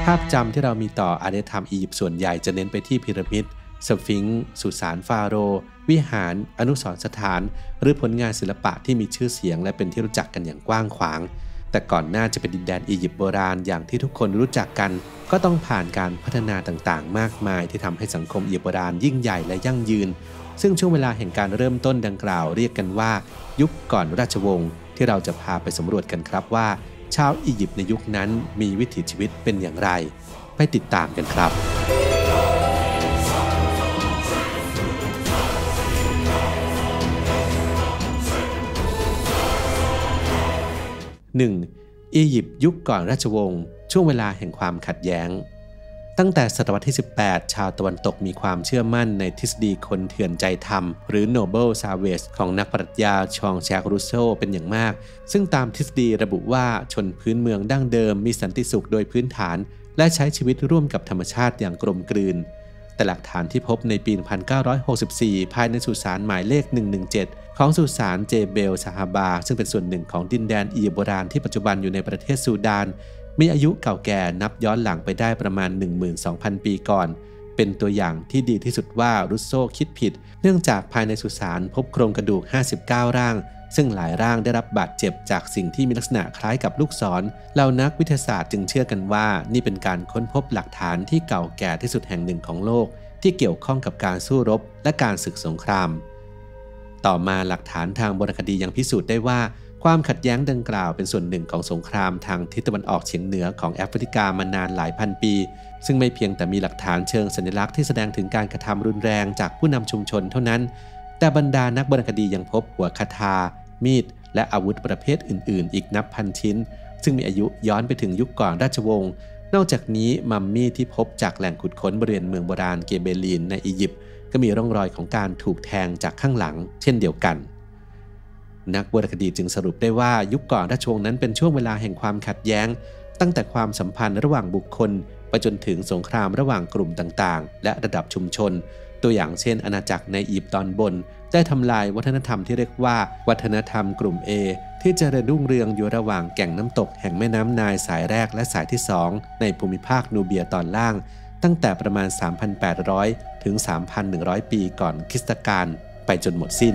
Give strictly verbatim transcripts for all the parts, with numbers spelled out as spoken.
าพจำที่เรามีต่ออารยธรรมอียิปต์ส่วนใหญ่จะเน้นไปที่พีระมิดสฟิงซ์สุสานฟาโรห์วิหารอนุสรณ์สถานหรือผลงานศิลปะที่มีชื่อเสียงและเป็นที่รู้จักกันอย่างกว้างขวางแต่ก่อนหน้าจะเป็นดินแดนอียิปต์โบราณอย่างที่ทุกคนรู้จักกันก็ต้องผ่านการพัฒนาต่างๆมากมายที่ทำให้สังคมอียิปต์โบราณยิ่งใหญ่และยั่งยืนซึ่งช่วงเวลาแห่งการเริ่มต้นดังกล่าวเรียกกันว่ายุคก่อนราชวงศ์ที่เราจะพาไปสำรวจกันครับว่าชาวอียิปต์ในยุคนั้นมีวิถีชีวิตเป็นอย่างไรไปติดตามกันครับหนึ่ง. อียิปต์ยุคก่อนราชวงศ์ช่วงเวลาแห่งความขัดแย้งตั้งแต่ศตวรรษที่สิบแปดชาวตะวันตกมีความเชื่อมั่นในทฤษฎีคนเถื่อนใจธรรมหรือ Noble Savage ของนักปรัชญาชองแชกรูโซเป็นอย่างมากซึ่งตามทฤษฎีระบุว่าชนพื้นเมืองดั้งเดิมมีสันติสุขโดยพื้นฐานและใช้ชีวิตร่วมกับธรรมชาติอย่างกลมกลืนแต่หลักฐานที่พบในปีหนึ่งพันเก้าร้อยหกสิบสี่ภายในสุสานหมายเลขหนึ่งหนึ่งเจ็ดของสุสานเจเบลซาฮาบาซึ่งเป็นส่วนหนึ่งของดินแดนอียิปต์โบราณที่ปัจจุบันอยู่ในประเทศซูดานมีอายุเก่าแก่นับย้อนหลังไปได้ประมาณ หนึ่งหมื่นสองพัน ปีก่อนเป็นตัวอย่างที่ดีที่สุดว่ารุสโซคิดผิดเนื่องจากภายในสุสานพบโครงกระดูกห้าสิบเก้าร่างซึ่งหลายร่างได้รับบาดเจ็บจากสิ่งที่มีลักษณะคล้ายกับลูกศรเหล่านักวิทยาศาสตร์จึงเชื่อกันว่านี่เป็นการค้นพบหลักฐานที่เก่าแก่ที่สุดแห่งหนึ่งของโลกที่เกี่ยวข้องกับการสู้รบและการศึกสงครามต่อมาหลักฐานทางโบราณคดียังพิสูจน์ได้ว่าความขัดแย้งดังกล่าวเป็นส่วนหนึ่งของสงครามทางทิศตะวันออกเฉียงเหนือของแอฟริกามานานหลายพันปีซึ่งไม่เพียงแต่มีหลักฐานเชิงสัญลักษณ์ที่แสดงถึงการกระทำรุนแรงจากผู้นำชุมชนเท่านั้นแต่บรรดานักโบราณคดียังพบหัวคาถามีดและอาวุธประเภทอื่นๆอีกนับพันชิ้นซึ่งมีอายุย้อนไปถึงยุคก่อนราชวงศ์นอกจากนี้มัมมี่ที่พบจากแหล่งขุดค้นบริเวณเมืองโบราณเกเบลีนในอียิปต์ก็มีร่องรอยของการถูกแทงจากข้างหลังเช่นเดียวกันนักโบราณคดีจึงสรุปได้ว่ายุคก่อนราชวงศ์นั้นเป็นช่วงเวลาแห่งความขัดแย้งตั้งแต่ความสัมพันธ์ระหว่างบุคคลไปจนถึงสงครามระหว่างกลุ่มต่างๆและระดับชุมชนตัวอย่างเช่นอาณาจักรในอียิปต์ตอนบนได้ทำลายวัฒนธรรมที่เรียกว่าวัฒนธรรมกลุ่ม A ที่เจริญรุ่งเรืองอยู่ระหว่างแก่งน้ำตกแห่งแม่น้ำไนล์สายแรกและสายที่สองในภูมิภาคนูเบียตอนล่างตั้งแต่ประมาณ สามพันแปดร้อย ถึง สามพันหนึ่งร้อย ปีก่อนคริสตกาลไปจนหมดสิ้น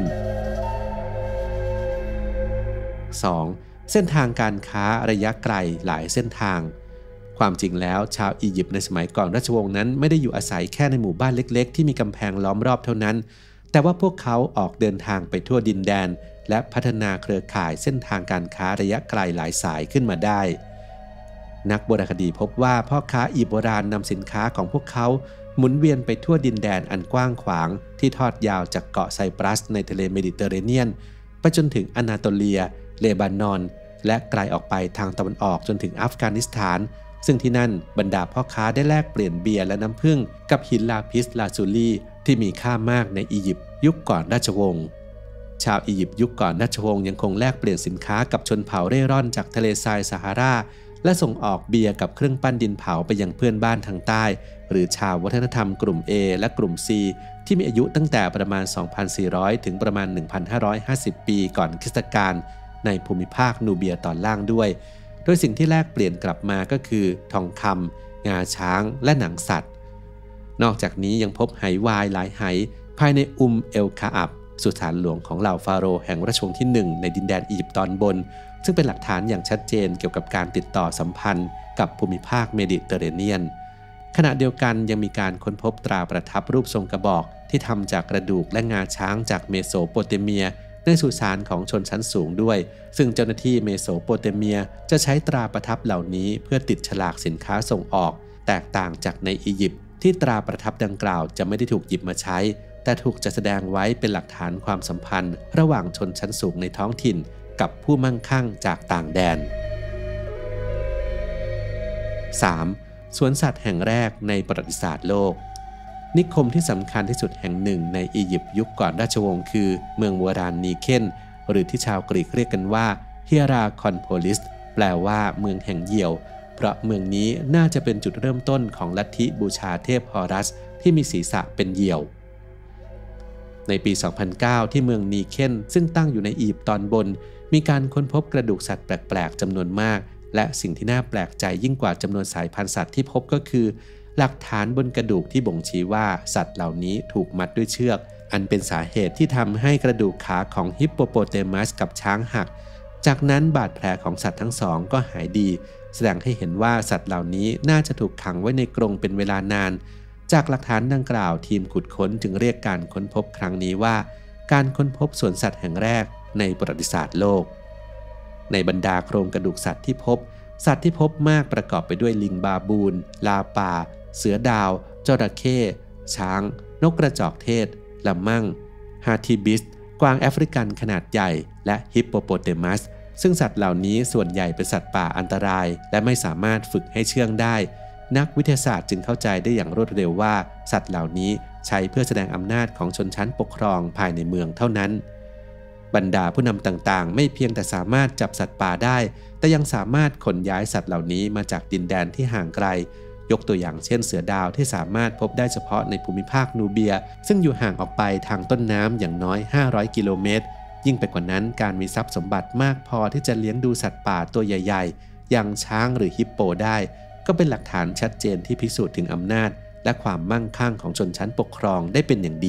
สอง. เส้นทางการค้าระยะไกลหลายเส้นทางความจริงแล้วชาวอียิปต์ในสมัยก่อนราชวงศ์นั้นไม่ได้อยู่อาศัยแค่ในหมู่บ้านเล็กๆที่มีกำแพงล้อมรอบเท่านั้นแต่ว่าพวกเขาออกเดินทางไปทั่วดินแดนและพัฒนาเครือข่ายเส้นทางการค้าระยะไกลหลายสายขึ้นมาได้นักโบราณคดีพบว่าพ่อค้าอียิปต์โบราณนำสินค้าของพวกเขาหมุนเวียนไปทั่วดินแดนอันกว้างขวางที่ทอดยาวจากเกาะไซปรัสในทะเลเมดิเตอร์เรเนียนไปจนถึงอนาโตเลียเลบานอนและไกลออกไปทางตะวันออกจนถึงอัฟกานิสถานซึ่งที่นั่นบรรดาพ่อค้าได้แลกเปลี่ยนเบียร์และน้ำผึ้งกับหินลาพิสลาซูลีที่มีค่ามากในอียิปต์ยุคก่อนราชวงศ์ชาวอียิปต์ยุคก่อนราชวงศ์ยังคงแลกเปลี่ยนสินค้ากับชนเผ่าเร่ร่อนจากทะเลทรายซาฮาราและส่งออกเบียร์กับเครื่องปั้นดินเผาไปยังเพื่อนบ้านทางใต้หรือชาววัฒนธรรมกลุ่ม A และกลุ่ม C ที่มีอายุตั้งแต่ประมาณ สองพันสี่ร้อย ถึงประมาณ หนึ่งพันห้าร้อยห้าสิบ ปีก่อนคริสตกาลในภูมิภาคนูเบียตอนล่างด้วยโดยสิ่งที่แลกเปลี่ยนกลับมาก็คือทองคำงาช้างและหนังสัตว์นอกจากนี้ยังพบไหวายหลายไหภายในอุมเอลคาอับสุสานหลวงของเหล่าฟาโรห์แห่งราชวงศ์ที่หนึ่งในดินแดนอียิปต์ตอนบนซึ่งเป็นหลักฐานอย่างชัดเจนเกี่ยวกับการติดต่อสัมพันธ์กับภูมิภาคเมดิเตอร์เรเนียนขณะเดียวกันยังมีการค้นพบตราประทับรูปทรงกระบอกที่ทำจากกระดูกและงาช้างจากเมโสโปเตเมียในสุสานของชนชั้นสูงด้วยซึ่งเจ้าหน้าที่เมโสโปเตเมียจะใช้ตราประทับเหล่านี้เพื่อติดฉลากสินค้าส่งออกแตกต่างจากในอียิปต์ที่ตราประทับดังกล่าวจะไม่ได้ถูกหยิบมาใช้แต่ถูกจัดแสดงไว้เป็นหลักฐานความสัมพันธ์ระหว่างชนชั้นสูงในท้องถิ่นกับผู้มั่งคั่งจากต่างแดน สาม. สวนสัตว์แห่งแรกในประวัติศาสตร์โลกนิคมที่สำคัญที่สุดแห่งหนึ่งในอียิปต์ยุคก่อนราชวงศ์คือเมืองโบราณนีเคนหรือที่ชาวกรีกเรียกกันว่าเฮียราคอนโพลิสแปลว่าเมืองแห่งเหยี่ยวเพราะเมืองนี้น่าจะเป็นจุดเริ่มต้นของลัทธิบูชาเทพฮอรัสที่มีศีรษะเป็นเหยี่ยวในปี สองพันเก้า ที่เมืองนีเคนซึ่งตั้งอยู่ในอียิปต์ตอนบนมีการค้นพบกระดูกสัตว์แปลกๆจำนวนมากและสิ่งที่น่าแปลกใจยิ่งกว่าจำนวนสายพันธุ์สัตว์ที่พบก็คือหลักฐานบนกระดูกที่บ่งชี้ว่าสัตว์เหล่านี้ถูกมัดด้วยเชือกอันเป็นสาเหตุที่ทำให้กระดูกขาของฮิปโปโปเตมัสกับช้างหักจากนั้นบาดแผลของสัตว์ทั้งสองก็หายดีแสดงให้เห็นว่าสัตว์เหล่านี้น่าจะถูกขังไว้ในกรงเป็นเวลานานจากหลักฐานดังกล่าวทีมขุดค้นจึงเรียกการค้นพบครั้งนี้ว่าการค้นพบสวนสัตว์แห่งแรกในประวัติศาสตร์โลกในบรรดาโครงกระดูกสัตว์ที่พบสัตว์ที่พบมากประกอบไปด้วยลิงบาบูนลาป่าเสือดาวจระเข้ช้างนกกระจอกเทศละมั่งฮาทิบิสกวางแอฟริกันขนาดใหญ่และฮิปโปโปเตมัสซึ่งสัตว์เหล่านี้ส่วนใหญ่เป็นสัตว์ป่าอันตรายและไม่สามารถฝึกให้เชื่องได้นักวิทยาศาสตร์จึงเข้าใจได้อย่างรวดเร็วว่าสัตว์เหล่านี้ใช้เพื่อแสดงอำนาจของชนชั้นปกครองภายในเมืองเท่านั้นบรรดาผู้นำต่างๆไม่เพียงแต่สามารถจับสัตว์ป่าได้แต่ยังสามารถขนย้ายสัตว์เหล่านี้มาจากดินแดนที่ห่างไกลยกตัวอย่างเช่นเสือดาวที่สามารถพบได้เฉพาะในภูมิภาคนูเบียซึ่งอยู่ห่างออกไปทางต้นน้ำอย่างน้อยห้าร้อยกิโลเมตรยิ่งไปกว่านั้นการมีทรัพย์สมบัติมากพอที่จะเลี้ยงดูสัตว์ป่าตัวใหญ่ๆอย่างช้างหรือฮิปโปได้ก็เป็นหลักฐานชัดเจนที่พิสูจน์ถึงอำนาจและความมั่งคั่งของชนชั้นปกครองได้เป็นอย่างดี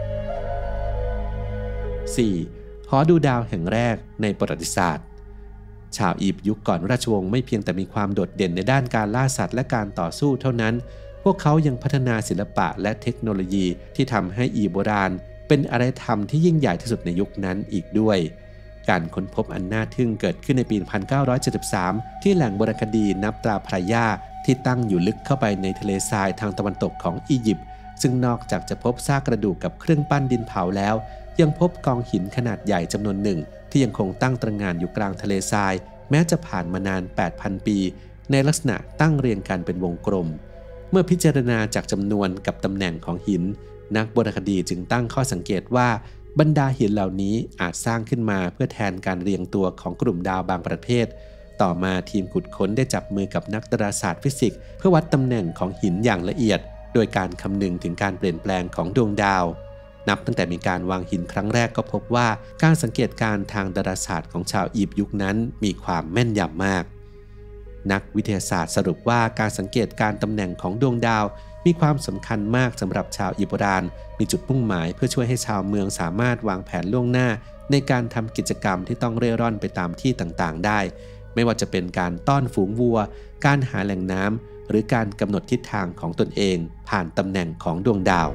สี่. หอดูดาวแห่งแรกในประวัติศาสตร์ชาวอียิปต์ยุคก่อนราชวงศ์ไม่เพียงแต่มีความโดดเด่นในด้านการล่าสัตว์และการต่อสู้เท่านั้นพวกเขายังพัฒนาศิลปะและเทคโนโลยีที่ทำให้อียิปต์โบราณเป็นอารยธรรมที่ยิ่งใหญ่ที่สุดในยุคนั้นอีกด้วยการค้นพบอันน่าทึ่งเกิดขึ้นในปี หนึ่งพันเก้าร้อยเจ็ดสิบสาม ที่แหล่งโบราณคดีนับตราพระยาที่ตั้งอยู่ลึกเข้าไปในทะเลทรายทางตะวันตกของอียิปต์ซึ่งนอกจากจะพบซากกระดูกกับเครื่องปั้นดินเผาแล้วยังพบกองหินขนาดใหญ่จำนวนหนึ่งที่ยังคงตั้งตระหง่านอยู่กลางทะเลทรายแม้จะผ่านมานาน แปดพัน ปีในลักษณะตั้งเรียงกันเป็นวงกลมเมื่อพิจารณาจากจำนวนกับตำแหน่งของหินนักโบราณคดีจึงตั้งข้อสังเกตว่าบรรดาหินเหล่านี้อาจสร้างขึ้นมาเพื่อแทนการเรียงตัวของกลุ่มดาวบางประเภทต่อมาทีมขุดค้นได้จับมือกับนักดาราศาสตร์ฟิสิกส์เพื่อวัดตำแหน่งของหินอย่างละเอียดโดยการคำนึงถึงการเปลี่ยนแปลงของดวงดาวนับตั้งแต่มีการวางหินครั้งแรกก็พบว่าการสังเกตการทางดาราศาสตร์ของชาวอียิปต์ยุคนั้นมีความแม่นยำมากนักวิทยาศาสตร์สรุปว่าการสังเกตการตำแหน่งของดวงดาวมีความสำคัญมากสำหรับชาวอียิปต์โบราณมีจุดมุ่งหมายเพื่อช่วยให้ชาวเมืองสามารถวางแผนล่วงหน้าในการทำกิจกรรมที่ต้องเร่ร่อนไปตามที่ต่างๆได้ไม่ว่าจะเป็นการต้อนฝูงวัวการหาแหล่งน้ำหรือการกำหนดทิศทางของตนเองผ่านตำแหน่งของดวงดาว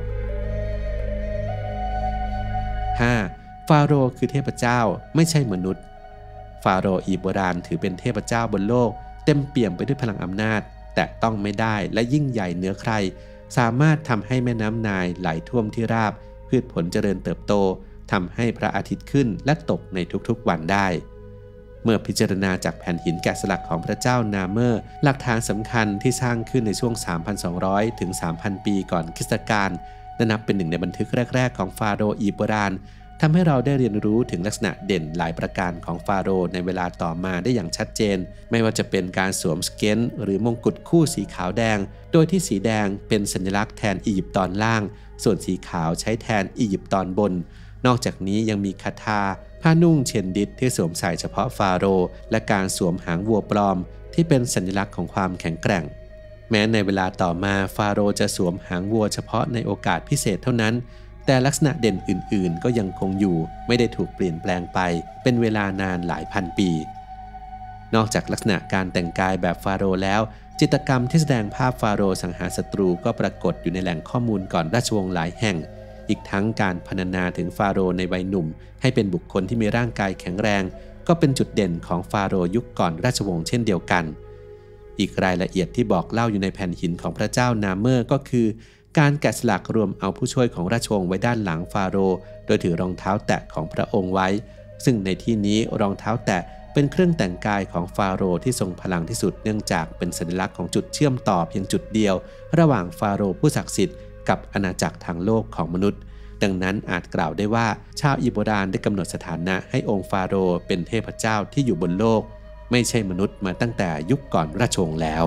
ห้า. ฟาโรห์คือเทพเจ้าไม่ใช่มนุษย์ฟาโรห์อียิปต์โบราณถือเป็นเทพเจ้าบนโลกเต็มเปี่ยมไปด้วยพลังอำนาจแต่ต้องไม่ได้และยิ่งใหญ่เหนือใครสามารถทำให้แม่น้ำไนล์ไหลท่วมที่ราบพืชผลเจริญเติบโตทำให้พระอาทิตย์ขึ้นและตกในทุกๆวันได้เมื่อพิจารณาจากแผ่นหินแกะสลักของพระเจ้านาเมอร์หลักฐานสำคัญที่สร้างขึ้นในช่วง สามพันสองร้อย ถึง สามพัน ปีก่อนคริสตกาลและนับเป็นหนึ่งในบันทึกแรกๆของฟาโรห์อียิปต์โบราณทำให้เราได้เรียนรู้ถึงลักษณะเด่นหลายประการของฟาโรห์ในเวลาต่อมาได้อย่างชัดเจนไม่ว่าจะเป็นการสวมสเก็นหรือมงกุฎคู่สีขาวแดงโดยที่สีแดงเป็นสัญลักษณ์แทนอียิปต์ตอนล่างส่วนสีขาวใช้แทนอียิปต์ตอนบนนอกจากนี้ยังมีคาถาผ้านุ่งเชนดิตที่สวมใส่เฉพาะฟาโรห์และการสวมหางวัวปลอมที่เป็นสัญลักษณ์ของความแข็งแกร่งแม้ในเวลาต่อมาฟาโรห์จะสวมหางวัวเฉพาะในโอกาสพิเศษเท่านั้นแต่ลักษณะเด่นอื่นๆก็ยังคงอยู่ไม่ได้ถูกเปลี่ยนแปลงไปเป็นเวลานานหลายพันปีนอกจากลักษณะการแต่งกายแบบฟาโรห์แล้วจิตรกรรมที่แสดงภาพฟาโรห์สังหารศัตรูก็ปรากฏอยู่ในแหล่งข้อมูลก่อนราชวงศ์หลายแห่งอีกทั้งการพรรณนาถึงฟาโรห์ในวัยหนุ่มให้เป็นบุคคลที่มีร่างกายแข็งแรงก็เป็นจุดเด่นของฟาโรห์ยุคก่อนราชวงศ์เช่นเดียวกันอีกรายละเอียดที่บอกเล่าอยู่ในแผ่นหินของพระเจ้านาเมอร์ก็คือการแกะสลักรวมเอาผู้ช่วยของราชวงศ์ไว้ด้านหลังฟาโรห์โดยถือรองเท้าแตะของพระองค์ไว้ซึ่งในที่นี้รองเท้าแตะเป็นเครื่องแต่งกายของฟาโรห์ที่ทรงพลังที่สุดเนื่องจากเป็นสัญลักษณ์ของจุดเชื่อมต่อเพียงจุดเดียวระหว่างฟาโรห์ผู้ศักดิ์สิทธิ์กับอาณาจักรทางโลกของมนุษย์ดังนั้นอาจกล่าวได้ว่าชาวอียิปต์โบราณได้กำหนดสถานะให้องค์ฟาโรห์เป็นเทพเจ้าที่อยู่บนโลกไม่ใช่มนุษย์มาตั้งแต่ยุคก่อนราชวงศ์แล้ว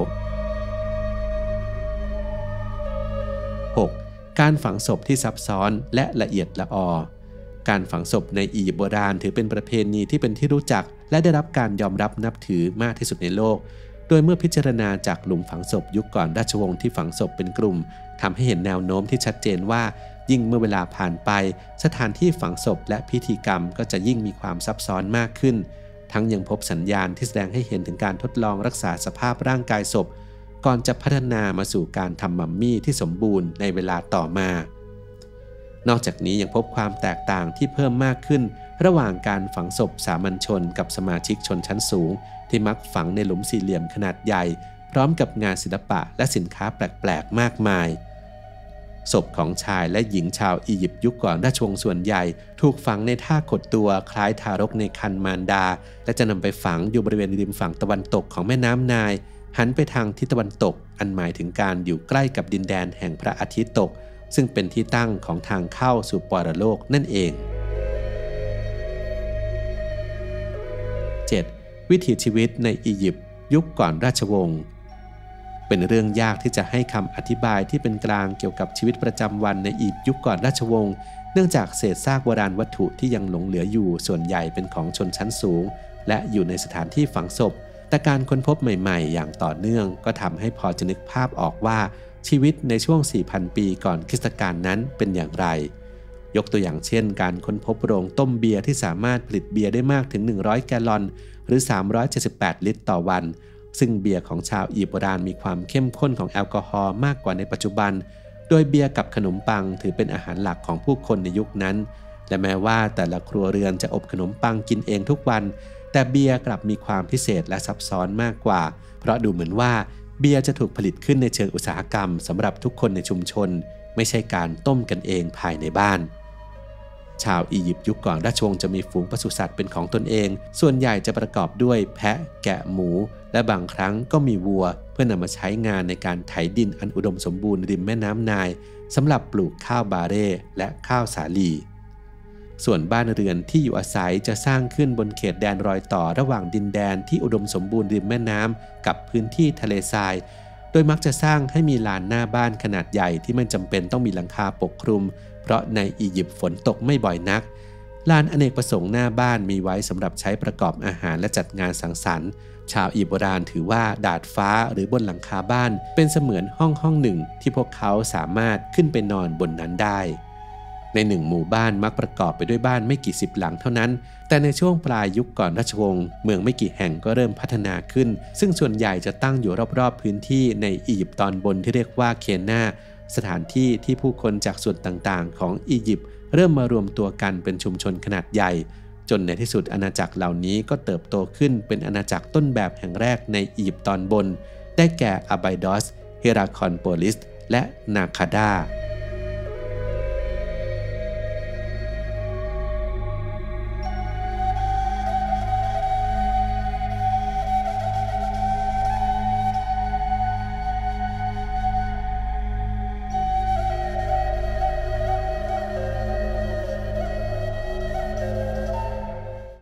หก. การฝังศพที่ซับซ้อนและละเอียดละออการฝังศพในอียิปต์โบราณถือเป็นประเพณีที่เป็นที่รู้จักและได้รับการยอมรับนับถือมากที่สุดในโลกโดยเมื่อพิจารณาจากหลุมฝังศพยุคก่อนราชวงศ์ที่ฝังศพเป็นกลุ่มทำให้เห็นแนวโน้มที่ชัดเจนว่ายิ่งเมื่อเวลาผ่านไปสถานที่ฝังศพและพิธีกรรมก็จะยิ่งมีความซับซ้อนมากขึ้นทั้งยังพบสัญญาณที่แสดงให้เห็นถึงการทดลองรักษาสภาพร่างกายศพก่อนจะพัฒนามาสู่การทำมัมมี่ที่สมบูรณ์ในเวลาต่อมานอกจากนี้ยังพบความแตกต่างที่เพิ่มมากขึ้นระหว่างการฝังศพสามัญชนกับสมาชิกชนชั้นสูงที่มักฝังในหลุมสี่เหลี่ยมขนาดใหญ่พร้อมกับงานศิลปะและสินค้าแปลกๆมากมายศพของชายและหญิงชาวอียิปต์ยุคก่อนราชวงศ์ส่วนใหญ่ถูกฝังในท่าขดตัวคล้ายทารกในครรภ์มารดาและจะนำไปฝังอยู่บริเวณริมฝั่งตะวันตกของแม่น้ำไนล์หันไปทางทิศตะวันตกอันหมายถึงการอยู่ใกล้กับดินแดนแห่งพระอาทิตย์ตกซึ่งเป็นที่ตั้งของทางเข้าสู่ปรโลกนั่นเอง เจ็ด. วิถีชีวิตในอียิปต์ยุคก่อนราชวงศ์เป็นเรื่องยากที่จะให้คำอธิบายที่เป็นกลางเกี่ยวกับชีวิตประจำวันในอียิปต์ยุคก่อนราชวงศ์เนื่องจากเศษซากโบราณวัตถุที่ยังหลงเหลืออยู่ส่วนใหญ่เป็นของชนชั้นสูงและอยู่ในสถานที่ฝังศพแต่การค้นพบใหม่ๆอย่างต่อเนื่องก็ทำให้พอจะนึกภาพออกว่าชีวิตในช่วง สี่พัน ปีก่อนคริสตกาลนั้นเป็นอย่างไรยกตัวอย่างเช่นการค้นพบโรงต้มเบียร์ที่สามารถผลิตเบียร์ได้มากถึงหนึ่งร้อยแกลลอนหรือสามร้อยเจ็ดสิบแปดลิตรต่อวันซึ่งเบียร์ของชาวอียิปต์โบราณมีความเข้มข้นของแอลกอฮอล์มากกว่าในปัจจุบันโดยเบียร์กับขนมปังถือเป็นอาหารหลักของผู้คนในยุคนั้นและแม้ว่าแต่ละครัวเรือนจะอบขนมปังกินเองทุกวันแต่เบียร์กลับมีความพิเศษและซับซ้อนมากกว่าเพราะดูเหมือนว่าเบียร์จะถูกผลิตขึ้นในเชิงอุตสาหกรรมสำหรับทุกคนในชุมชนไม่ใช่การต้มกันเองภายในบ้านชาวอียิปต์ยุคก่อนราชวงศ์จะมีฝูงปศุสัตว์เป็นของตนเองส่วนใหญ่จะประกอบด้วยแพะแกะหมูและบางครั้งก็มีวัวเพื่อนำมาใช้งานในการไถดินอันอุดมสมบูรณ์ริมแม่น้ำไนล์สำหรับปลูกข้าวบาเร่และข้าวสาลีส่วนบ้านเรือนที่อยู่อาศัยจะสร้างขึ้นบนเขตแดนรอยต่อระหว่างดินแดนที่อุดมสมบูรณ์ริมแม่น้ำกับพื้นที่ทะเลทรายโดยมักจะสร้างให้มีลานหน้าบ้านขนาดใหญ่ที่ไม่จำเป็นต้องมีหลังคาปกคลุมเพราะในอียิปต์ฝนตกไม่บ่อยนักลานอเนกประสงค์หน้าบ้านมีไว้สำหรับใช้ประกอบอาหารและจัดงานสังสรรค์ชาวอียิปต์โบราณถือว่าดาดฟ้าหรือบนหลังคาบ้านเป็นเสมือนห้องห้องหนึ่งที่พวกเขาสามารถขึ้นไปนอนบนนั้นได้ในหนึ่งหมู่บ้านมักประกอบไปด้วยบ้านไม่กี่สิบหลังเท่านั้นแต่ในช่วงปลายยุคก่อนราชวงศ์เมืองไม่กี่แห่งก็เริ่มพัฒนาขึ้นซึ่งส่วนใหญ่จะตั้งอยู่รอบๆพื้นที่ในอียิปต์ตอนบนที่เรียกว่าเคนาสถานที่ที่ผู้คนจากส่วนต่างๆของอียิปต์เริ่มมารวมตัวกันเป็นชุมชนขนาดใหญ่จนในที่สุดอาณาจักรเหล่านี้ก็เติบโตขึ้นเป็นอาณาจักรต้นแบบแห่งแรกในอียิปต์ตอนบนได้แก่อาไบดอสเฮราคอนโปลิสและนาคาดา